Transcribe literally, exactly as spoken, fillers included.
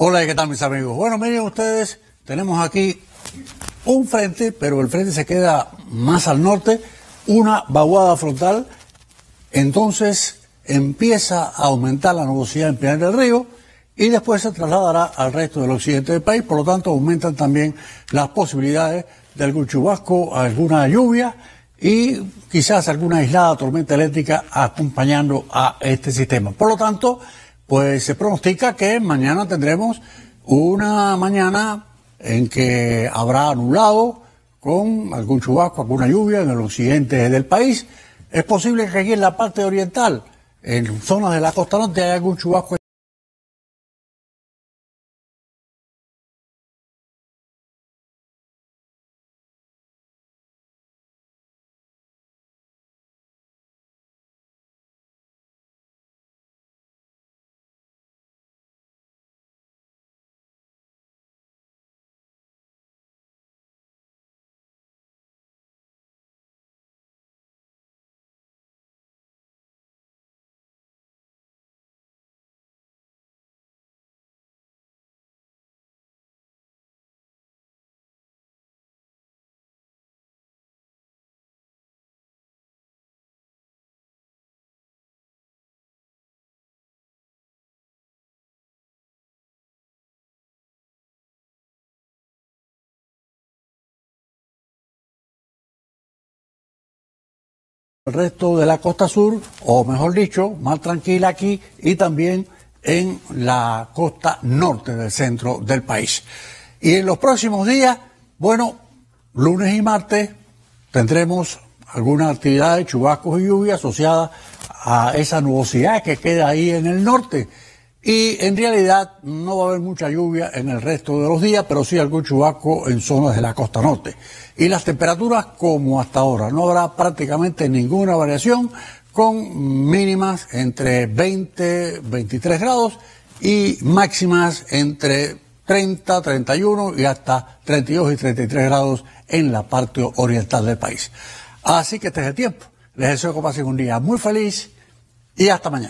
Hola, ¿qué tal mis amigos? Bueno, miren ustedes, tenemos aquí un frente, pero el frente se queda más al norte, una vaguada frontal, entonces empieza a aumentar la nubosidad en Pinar del Río y después se trasladará al resto del occidente del país, por lo tanto aumentan también las posibilidades de algún chubasco, alguna lluvia y quizás alguna aislada tormenta eléctrica acompañando a este sistema. Por lo tanto, pues se pronostica que mañana tendremos una mañana en que habrá nublado con algún chubasco, alguna lluvia en el occidente del país. Es posible que aquí en la parte oriental, en zonas de la costa norte, haya algún chubasco. El resto de la costa sur, o mejor dicho, más tranquila aquí y también en la costa norte del centro del país. Y en los próximos días, bueno, lunes y martes tendremos alguna actividad de chubascos y lluvia asociada a esa nubosidad que queda ahí en el norte. Y en realidad no va a haber mucha lluvia en el resto de los días, pero sí algún chubasco en zonas de la costa norte. Y las temperaturas como hasta ahora, no habrá prácticamente ninguna variación, con mínimas entre veinte, veintitrés grados y máximas entre treinta, treinta y uno y hasta treinta y dos y treinta y tres grados en la parte oriental del país. Así que este es el tiempo. Les deseo que pasen un día muy feliz y hasta mañana.